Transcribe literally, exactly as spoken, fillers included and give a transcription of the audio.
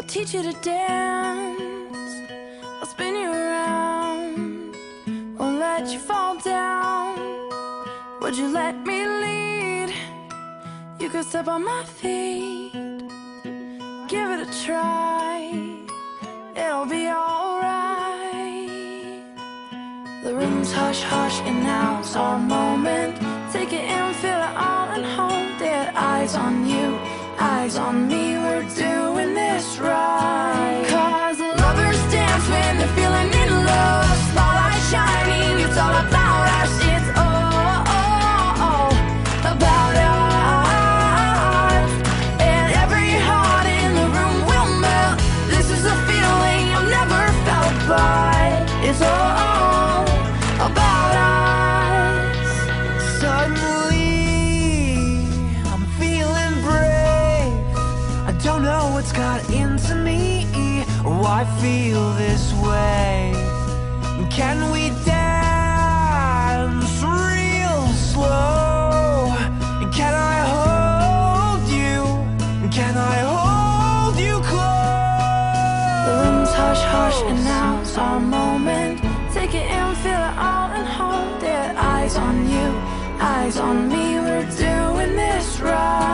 teach you to dance, I'll spin you around, won't let you fall down. Would you let me lead? You could step on my feet, give it a try, it'll be alright. The room's hush hush and now it's our moment. Take it in, feel it all and hold it. Eyes on you, eyes on me, we're doing this right. Cause lovers dance when they're feeling in love. Spotlight shining, it's all about us. It's all, all, all about us. And every heart in the room will melt. This is a feeling I've never felt, but it's all about us. Suddenly I'm feeling brave. I don't know what's got into me or why I feel this way. Can we dance real slow? Can I hold you? Can I hold you close? The room's hush hush and now it's our moment. Take it in, feel it all and hold it. Eyes on you, eyes on me, we're doing this right.